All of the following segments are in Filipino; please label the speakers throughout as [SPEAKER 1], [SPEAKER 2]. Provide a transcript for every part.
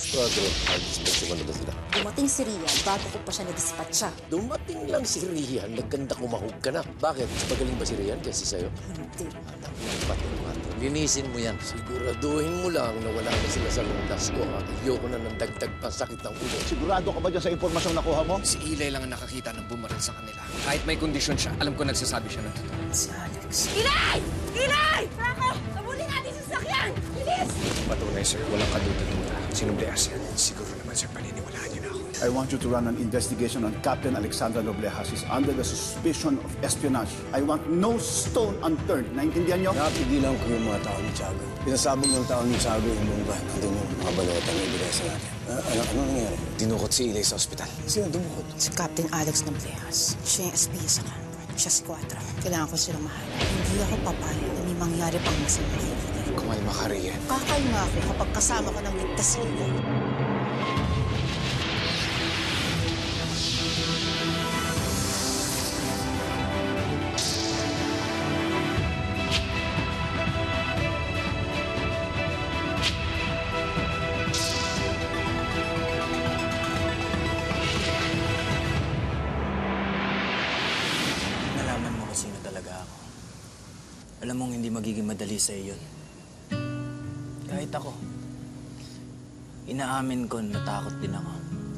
[SPEAKER 1] Quadro, dispatch mo na ba sila?
[SPEAKER 2] Dumating si Rian bago ko pa siya na-dispatcha.
[SPEAKER 1] Dumating lang si Rian, nagkanda kumahog ka na. Bakit? Magaling ba si Rian kaysa sa'yo?
[SPEAKER 2] Hindi.
[SPEAKER 1] Anak ng pato-pato.
[SPEAKER 3] Linisin mo yan.
[SPEAKER 1] Siguraduhin mo lang na wala na sila sa landas ko. Ayoko na ng dagdag pa sakit ng ulo.
[SPEAKER 4] Sigurado ka ba dyan sa impormasyong nakuha mo?
[SPEAKER 5] Si Eli lang ang nakakita ng bumaril sa kanila. Kahit may kondisyon siya, alam ko nagsasabi siya ng totoo.
[SPEAKER 2] Si Alex.
[SPEAKER 6] Eli! Eli! Franco! Sabulin natin sa sasakyan! Bilis!
[SPEAKER 5] Patunay, sir. Walang kaduda-duda. Sinubleas yan. Siguro naman, sir, paniniwalaan niyo na ako.
[SPEAKER 4] I want you to run an investigation on Captain Alexandra Noblejas. He's under the suspicion of espionage. I want no stone unturned. Naintindihan niyo?
[SPEAKER 7] Napigilan ko yung mga tao ni Tiago. Pinasabog ng tao ni Tiago yung mungga. Nandun yung mga balota na ibigay sa natin. Ano nangyari? Dinukot si Eli sa ospital. Sino dumukot?
[SPEAKER 2] Si Captain Alex Noblejas. Siya yung SB sa Concord. Siya si Quadro. Kailangan ko silang mahala. Hindi ako papayag na may mangyari pang masama kay Eli.
[SPEAKER 7] Kumalma ka, Rian.
[SPEAKER 2] Kakalma ako kapag kasama ko ng ligtas nila.
[SPEAKER 7] Nalaman mo kung sino talaga ako. Alam mong hindi magiging madali sa'yo yun. Kahit ako. Inaamin ko na natakot din ako.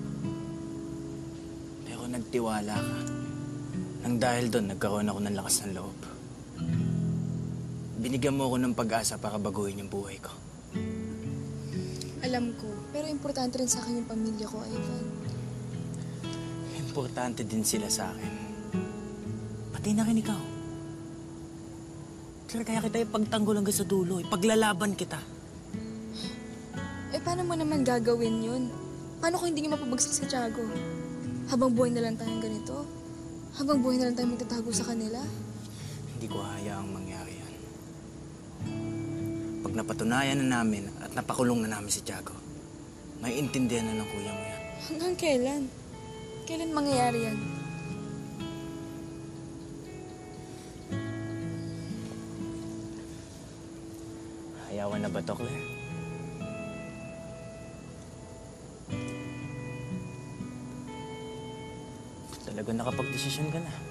[SPEAKER 7] Pero nagtiwala ka. Nang dahil doon, nagkaroon ako ng lakas ng loob. Binigyan mo ako ng pag-asa para baguhin yung buhay ko.
[SPEAKER 8] Alam ko, pero importante rin sa akin yung pamilya ko, Ivan.
[SPEAKER 7] Importante din sila sa akin. Pati na rin ikaw. Kaya kita ipagtanggol hanggang sa dulo. Ipaglalaban kita.
[SPEAKER 8] Eh, paano mo naman gagawin yun? Paano kung hindi niya mapabagsak si Tiago? Habang buhay na lang tayong ganito? Habang buhay na lang tayong magtatago sa kanila?
[SPEAKER 7] Hindi ko hayaang mangyari yan. Pag napatunayan na namin at napakulong na namin si Tiago, may intindihan na ng kuya mo yan.
[SPEAKER 8] Hanggang kailan? Kailan mangyayari yan?
[SPEAKER 7] Hayawan na ba ito, Claire? Talagang nakapag-desisyon ka na.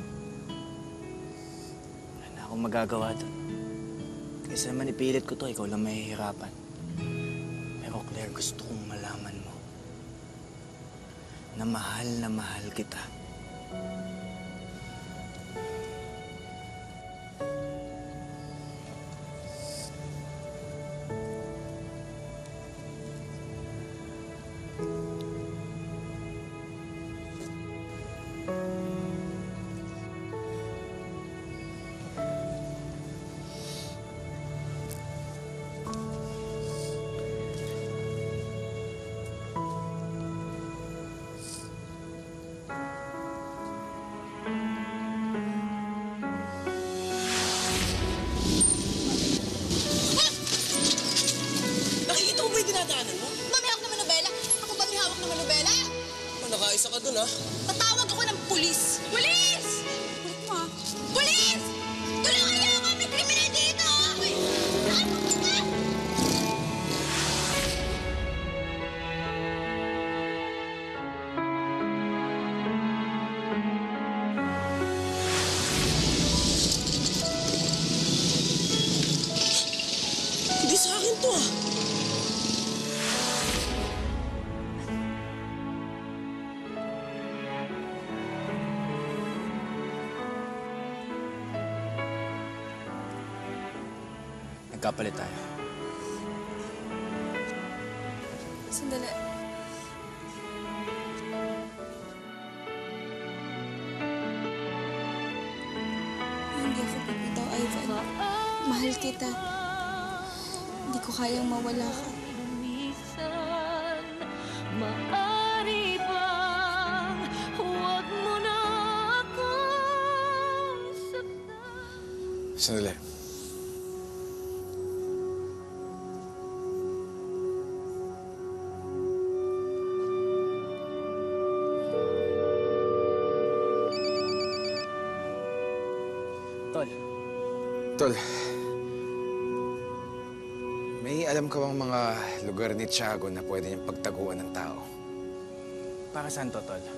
[SPEAKER 7] Wala na akong magagawa doon. Kaysa naman ipilit ko to, ikaw lang mahihirapan. Pero Claire, gusto kong malaman mo na mahal kita.
[SPEAKER 3] Nakikita mo ba yung dinadaanan mo?
[SPEAKER 6] Ba, may hawak na manobela? Ako ba may hawak na manobela?
[SPEAKER 3] Nakaisa ka dun, ha?
[SPEAKER 6] Tatawag ako ng pulis! Pulis! Pulis mo, ha? Pulis! Tulungan niyo ako! May kriminal dito! Uy! Saan pupunta?
[SPEAKER 3] Hindi sa akin to, ah.
[SPEAKER 7] Nagkapalit tayo.
[SPEAKER 8] Sandali. Hindi ako bibitaw, Ivan. Mahal kita. Hindi ko kayang mawala ka.
[SPEAKER 6] Maaari bang huwag mo na akong saktan?
[SPEAKER 7] Sandali. Tol.
[SPEAKER 9] May alam
[SPEAKER 5] alam ko ang mga lugar ni Tiago na pwede niyang pagtaguan ng tao.
[SPEAKER 7] Para saan to, Tol?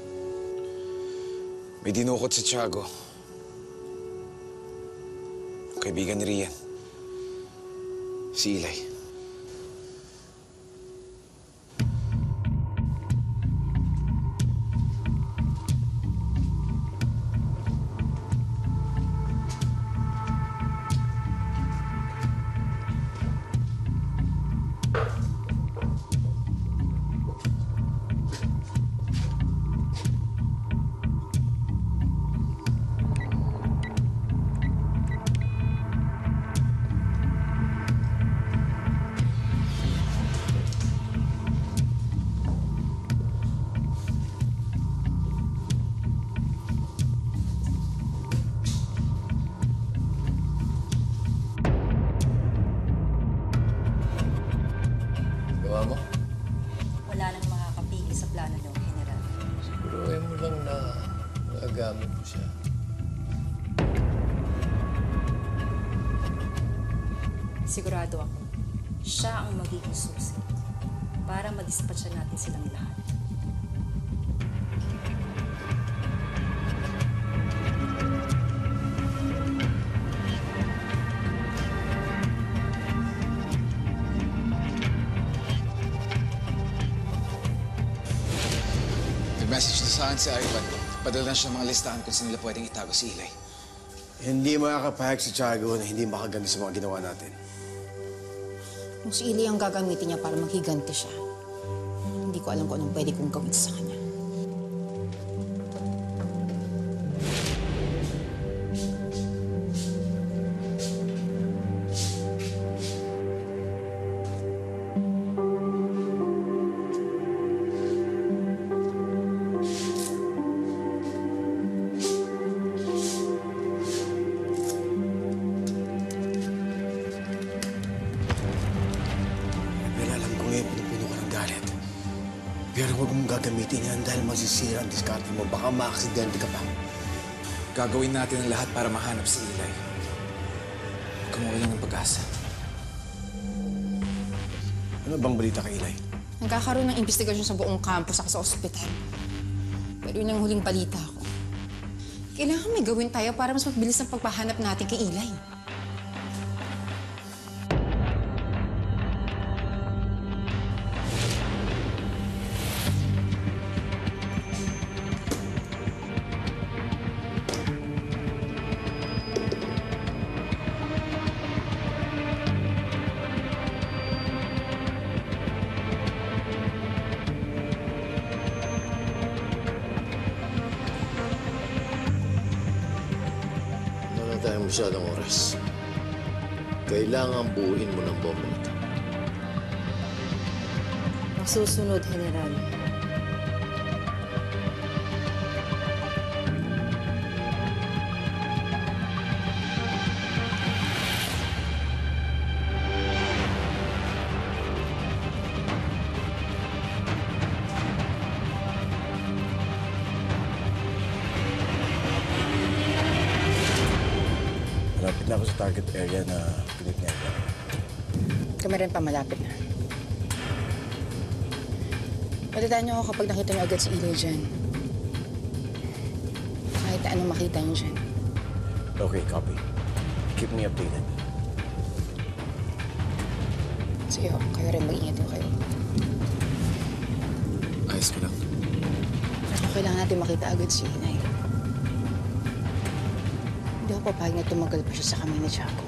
[SPEAKER 5] May dinukot si Tiago. Kaibigan ni Rian. Si Eli.
[SPEAKER 1] Gawa mo?
[SPEAKER 9] Wala nang makakapigil sa plano niyo, General.
[SPEAKER 1] Siguruhin mo lang na magagamit mo siya.
[SPEAKER 9] Sigurado ako, siya ang magiging susi para madispatcha natin silang lahat.
[SPEAKER 5] Nag-message na sa akin si Ivan. Padala na siya ng mga listahan kung saan nila pwedeng itago si Eli.
[SPEAKER 7] Hindi makakapahag si Tiago na hindi makaganda sa mga ginawa natin.
[SPEAKER 2] Kung si Eli ang gagamitin niya para maghiganti siya, hindi ko alam kung anong pwede kong gawin sa kanya.
[SPEAKER 7] Pero alam ko ngayon, puno ka ng galit. Pero huwag mong gagamitin yan dahil masisira ang diskarte mo. Baka maaksidente ka pa.
[SPEAKER 5] Gagawin natin ang lahat para mahanap si Eli. Huwag kang mawalan ng pag-asa.
[SPEAKER 7] Ano bang balita kay Eli?
[SPEAKER 2] Nagkakaroon ng investigasyon sa buong campus at sa ospital. Pero yun ang huling balita ko. Kailangan may gawin tayo para mas mabilis ang pagpahanap natin kay Eli.
[SPEAKER 1] Wala na tayong masyadong oras. Kailangan buuin mo ng bomba ito.
[SPEAKER 9] Masusunod, General.
[SPEAKER 7] Malapit na ako sa target area na pinit niya.
[SPEAKER 2] Kami rin pa malapit na. Palitaan niyo ako kapag nakita niyo agad si Eli dyan. Kahit anong makita niyo dyan.
[SPEAKER 7] Okay, copy. Keep me updated.
[SPEAKER 2] Sige, kayo rin mag-ingat yung kayo.
[SPEAKER 5] Ayos ko lang.
[SPEAKER 2] Pero kailangan natin makita agad si Inay. Hindi ako papayag na tumagal pa siya sa kamay ni Tiago.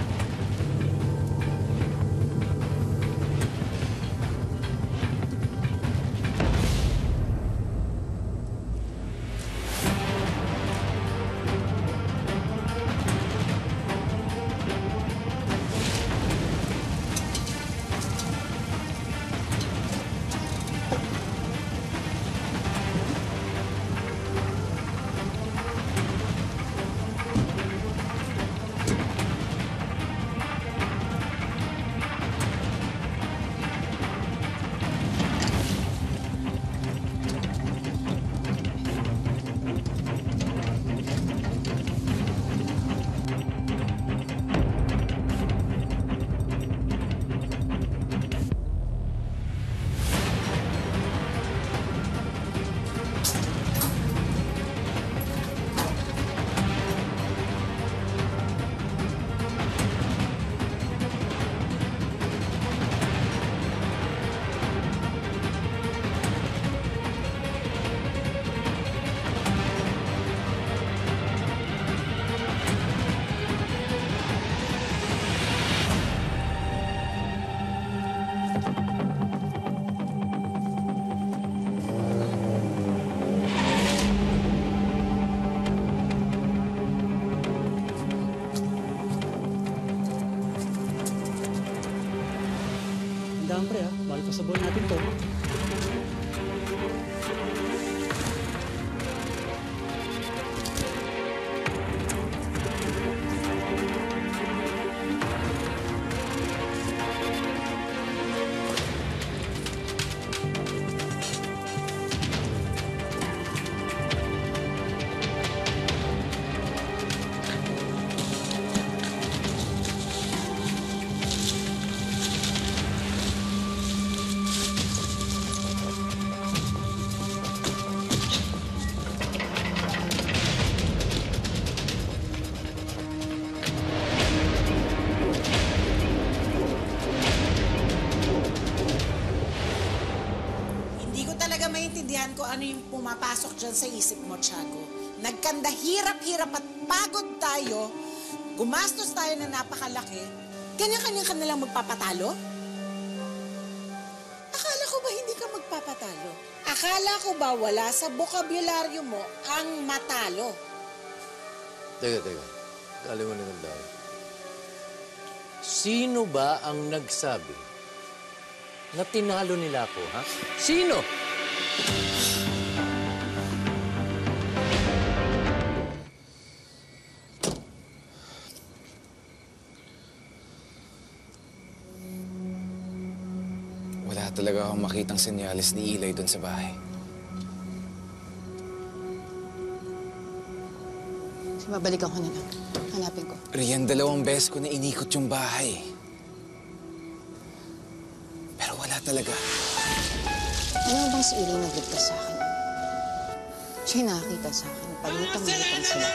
[SPEAKER 10] Sasabaw natin to.
[SPEAKER 11] Hindi ko talaga maintindihan kung ano yung pumapasok dyan sa isip mo, Tiago. Nagkanda hirap-hirap at pagod tayo, gumastos tayo na napakalaki, kanya-kanya ka nalang magpapatalo? Akala ko ba hindi ka magpapatalo? Akala ko ba wala sa bokabularyo mo ang matalo?
[SPEAKER 1] Teka. Kalimutan ng dahil. Sino ba ang nagsabi na tinalo nila ako, ha? Sino?
[SPEAKER 5] Wala talaga akong makitang senyales ni Eli doon sa bahay.
[SPEAKER 2] Babalik ako na lang. Hanapin ko.
[SPEAKER 5] Rian, 2 beses ko na inikot yung bahay. Pero wala talaga.
[SPEAKER 2] Ano bang si Eli nagligtas sa akin? Siya nakakita sa akin. Palitang-litang sila.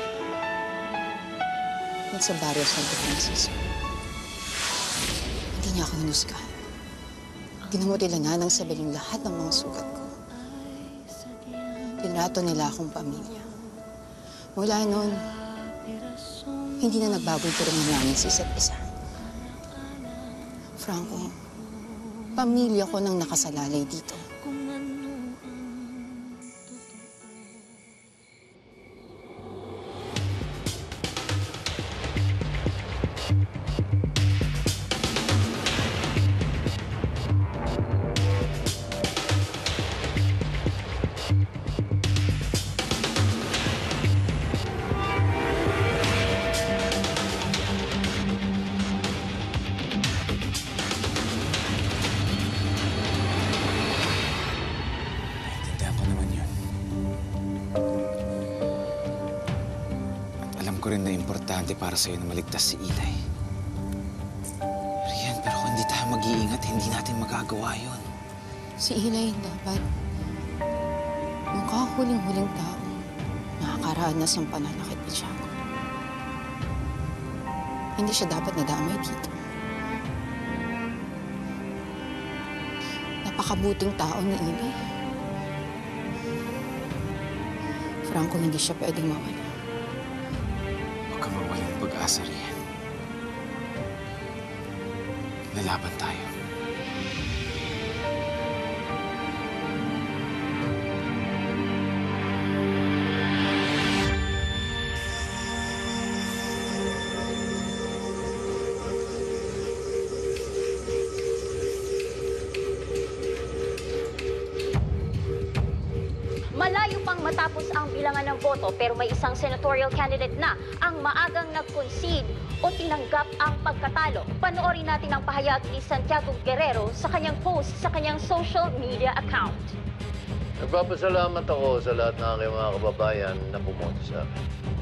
[SPEAKER 2] At sa barrio Santo Francisco. Hindi niya ako hinusgahan. Ginamot nila na ng sabaling lahat ng mga sugat ko. Tinrato nila akong pamilya. Mula noon, hindi na nagbago yung turungan namin sa isa't isa. Franco, pamilya ko nang nakasalalay dito.
[SPEAKER 5] Ko rin na importante para sa'yo na maligtas si Eli. Rian, pero kung hindi tayo mag-iingat, hindi natin magagawa yun.
[SPEAKER 2] Si Eli dapat yung kahuling-huling tao nakakaranas ng pananakit ni Tiago. Hindi siya dapat nadamay dito. Napakabuting tao ni Eli. Franco, hindi siya pwedeng mawala.
[SPEAKER 5] Huwag ka mawalang pag-asa, Rian. Lalaban tayo.
[SPEAKER 12] Malayo pang matapos ang bilangan ng boto pero may isang senatorial candidate na ang maagang nag-concede o tinanggap ang pagkatalo. Panoorin natin ang pahayag ni Santiago Guerrero sa kanyang post sa kanyang social media account.
[SPEAKER 1] Nagpapasalamat ako sa lahat ng aking mga kababayan na bumoto sa akin.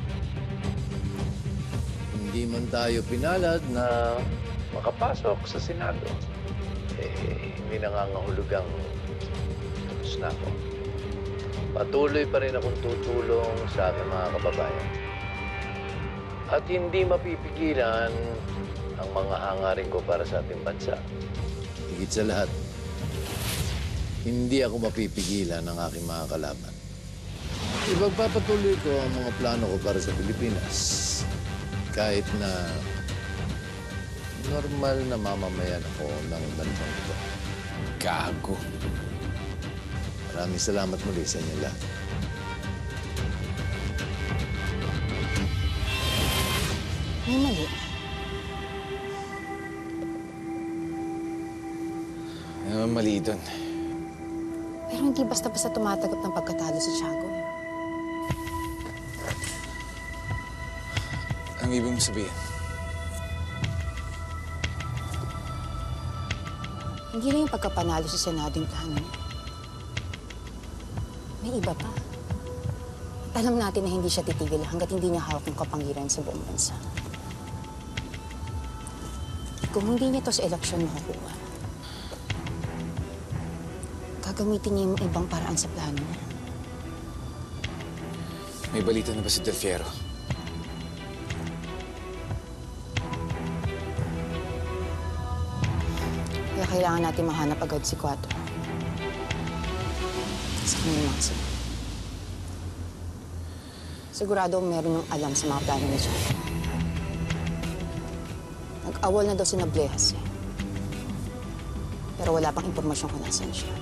[SPEAKER 1] Hindi man tayo pinalad na makapasok sa Senado. Hindi nangangahulugang tapos na ako. Patuloy pa rin akong tutulong sa aking mga kababayan. At hindi mapipigilan ang mga hangarin ko para sa ating bansa. Higit sa lahat, hindi ako mapipigilan ng aking mga kalaban. Ipagpapatuloy ko ang mga plano ko para sa Pilipinas. Kahit na normal na mamamayan ako ng bansang ito.
[SPEAKER 5] Gago.
[SPEAKER 1] Maraming salamat muli sa inyo lahat.
[SPEAKER 2] May mali.
[SPEAKER 5] naman mali doon.
[SPEAKER 2] Pero hindi basta-basta tumatanggap ng pagkatalo si Tiago.
[SPEAKER 5] Ang ibig mong sabihin?
[SPEAKER 2] Hindi lang yung pagkapanalo sa Senado yung plano niya. May iba pa. At alam natin na hindi siya titigil hanggat hindi niya hawak ng kapangyarihan sa buong bansa. Kung hindi niya to sa eleksyon makukuha, gagamitin niya yung ibang paraan sa plano niya.
[SPEAKER 5] May balita na ba si Del Fierro?
[SPEAKER 2] Kaya kailangan natin mahanap agad si Quattro. Sa kanyang mga sigurado meron yung alam sa mga plano ni Tiago. Nag-awol na daw si Noblejas eh. Pero wala pang impormasyon kung nasan siya.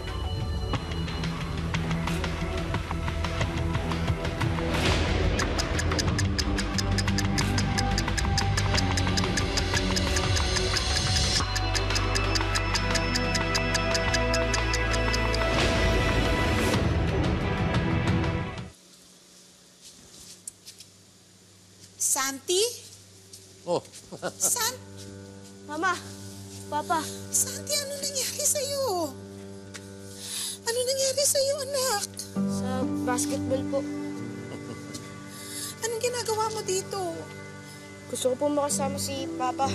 [SPEAKER 11] Santi?
[SPEAKER 1] Oh.
[SPEAKER 8] Mama, Papa.
[SPEAKER 11] Santi, ano nangyari sa'yo? Ano nangyari sa'yo, anak?
[SPEAKER 8] Sa basketball po.
[SPEAKER 11] Anong ginagawa mo dito?
[SPEAKER 8] Gusto ko po makasama si Papa.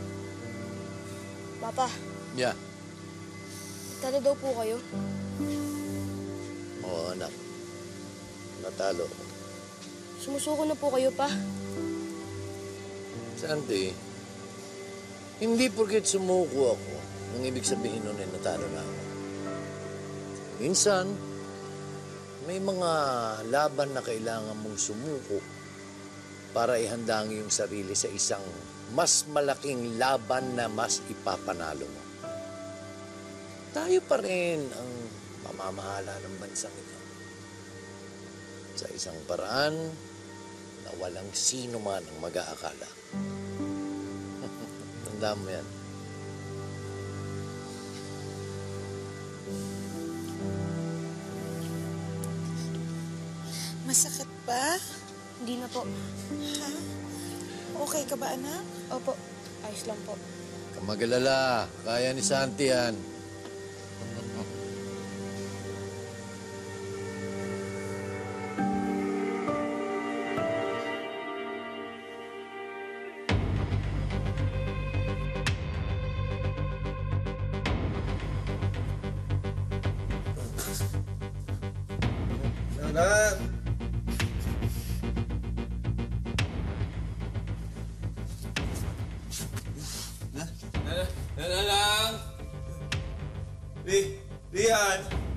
[SPEAKER 8] Papa,
[SPEAKER 1] Yeah.
[SPEAKER 8] talo daw po kayo.
[SPEAKER 1] Oo, anak. Natalo.
[SPEAKER 8] Sumusuko na po kayo, Pa.
[SPEAKER 1] Santi, hindi porket sumuko ako, ang ibig sabihin nun ay natalo na ako. Minsan, may mga laban na kailangan mong sumuko para ihanda ang iyong sarili sa isang mas malaking laban na mas ipapanalo mo. Tayo pa rin ang mamamahala ng bansang ito. Sa isang paraan na walang sino man ang mag-aakala. Tandaan mo yan.
[SPEAKER 11] Masakit ba?
[SPEAKER 8] Hindi na po.
[SPEAKER 11] Ha? Okay ka ba, anak?
[SPEAKER 8] Opo, ayos lang po.
[SPEAKER 1] Kamagalala, kaya ni Santi yan.
[SPEAKER 7] Nanan! Nanan! Rian!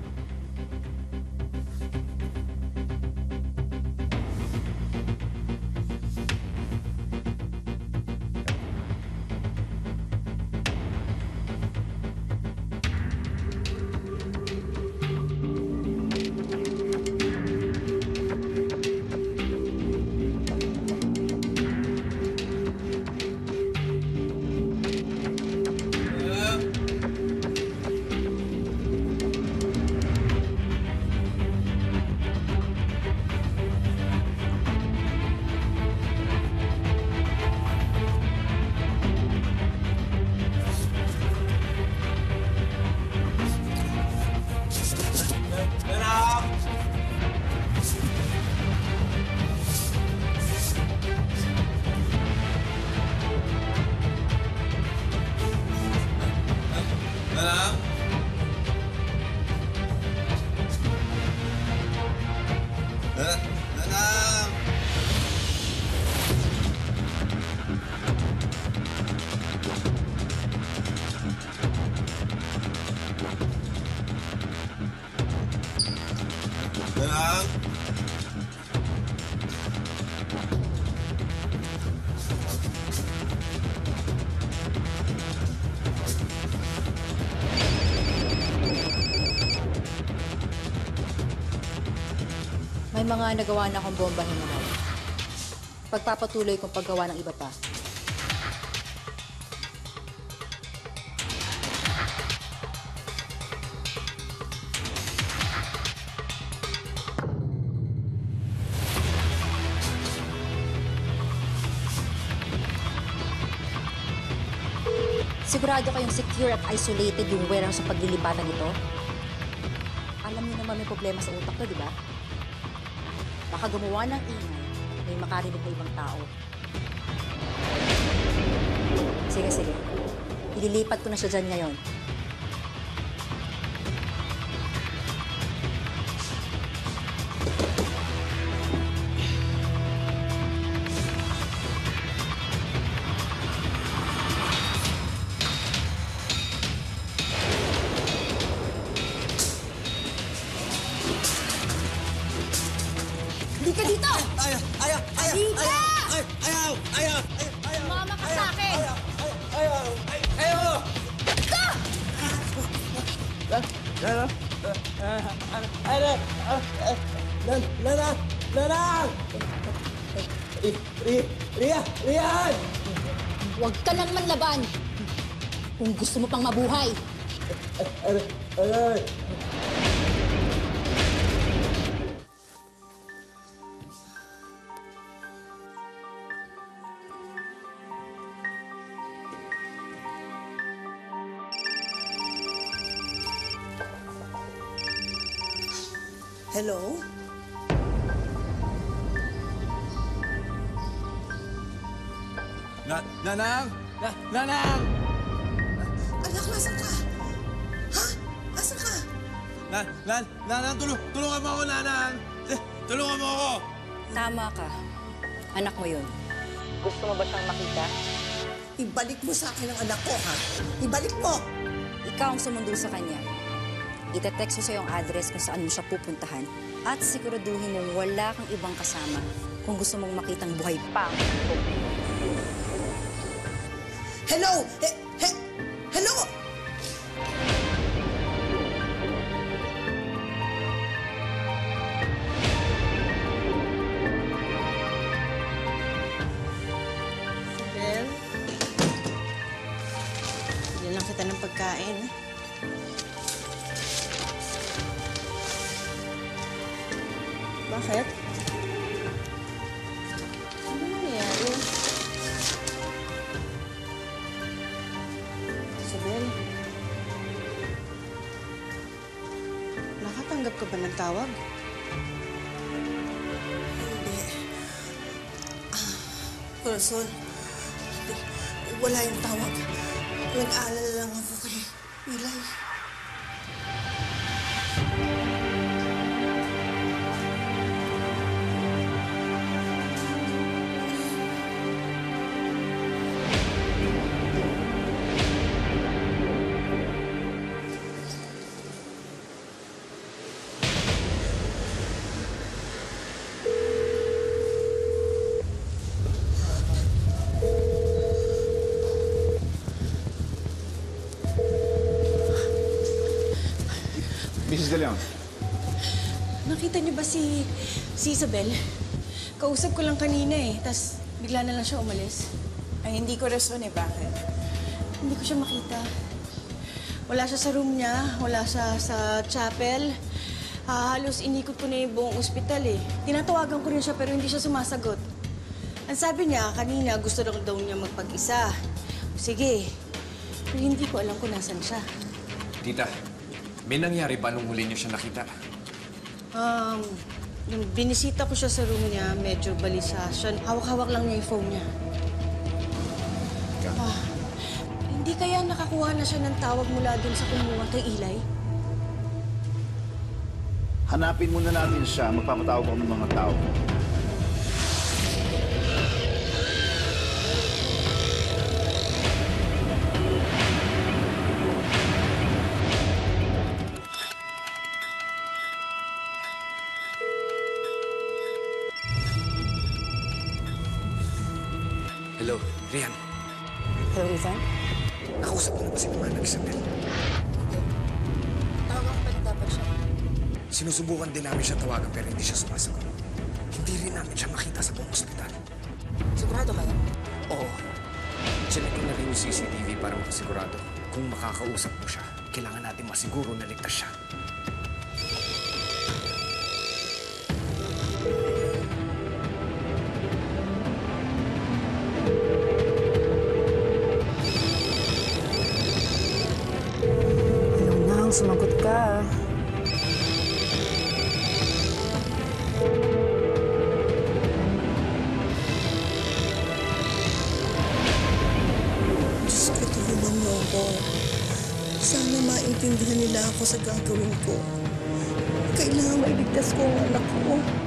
[SPEAKER 9] May mga nagawa na akong bomba hinuhal. Pagpapatuloy kong paggawa ng iba pa. Sigurado kayong secure at isolated yung warehouse sa paglilipatan nito? Alam niyo naman may problema sa utak to, di ba? Baka gumawa ng ingay, may makarinig na ibang tao. Sige. Ililipat ko na siya dyan ngayon.
[SPEAKER 6] Halika dito!
[SPEAKER 3] Ayaw!
[SPEAKER 6] Mama ka sa akin!
[SPEAKER 3] Rian!
[SPEAKER 6] Huwag ka nang manlaban! Kung gusto mo pang mabuhay!
[SPEAKER 11] Hello?
[SPEAKER 5] Nanang! Nanang!
[SPEAKER 11] Anak, nasan ka? Ha? Asan ka?
[SPEAKER 5] Nanang, tulungan mo ako, Nanang! Tulungan mo ako!
[SPEAKER 9] Tama ka. Anak mo yun. Gusto mo ba siyang makita?
[SPEAKER 11] Ibalik mo sa akin ang anak ko, ha? Ibalik mo!
[SPEAKER 9] Ikaw ang sumundo sa kanya. Ite-text ko sa'yo ang address kung saan mo siya pupuntahan at siguraduhin mong wala kang ibang kasama kung gusto mong makitang buhay pa.
[SPEAKER 11] Hello? Hello?
[SPEAKER 10] Bel, bigyan lang kita ng pagkain. Bakit? Ano nangyayari? Isabel, nakatanggap ka ba ng tawag?
[SPEAKER 11] Hindi. Corazon, wala yung tawag. Nag-aalala lang ako kay Ilay.
[SPEAKER 4] Mrs. De Leon.
[SPEAKER 10] Nakita niyo ba si Isabel? Kausap ko lang kanina eh, tas bigla na lang siya umalis.
[SPEAKER 11] Ay, hindi ko rason eh. Bakit?
[SPEAKER 10] Hindi ko siya makita. Wala siya sa room niya, wala siya sa chapel. Halos inikot ko na yung buong ospital eh. Tinatawagan ko rin siya pero hindi siya sumasagot. Ang sabi niya, kanina gusto lang daw niya magpag-isa. Sige, pero hindi ko alam kung nasan siya.
[SPEAKER 5] Tita, may nangyari ba nung huli niyo siya nakita?
[SPEAKER 10] Nung binisita ko siya sa room niya, medyo balisa siya. Hawak-hawak lang niya yung phone niya. Hindi kaya nakakuha na siya ng tawag mula dun sa kumuha kay Ilay?
[SPEAKER 4] Hanapin muna natin siya. Magpapatawag ako ng mga tao.
[SPEAKER 5] Hello, Rian.
[SPEAKER 9] Hello, Ethan?
[SPEAKER 5] Nakausap mo na ba si Manang Isabel?
[SPEAKER 9] Tawag pa rin dapat siya.
[SPEAKER 5] Sinusubukan din namin siya tawagan pero hindi siya sumasagot. Hindi rin namin siya makita sa buong ospital.
[SPEAKER 9] Sigurado kayo?
[SPEAKER 5] Oo. Chinek ko na rin yung CCTV para makasigurado. Kung makakausap mo siya, kailangan natin masiguro na ligtas siya.
[SPEAKER 2] sumagot ka.
[SPEAKER 13] Diyos ko, tulungan mo ako. Sana maintindihan nila ako sa gagawin ko. Kailangan mailigtas ko ang anak ko.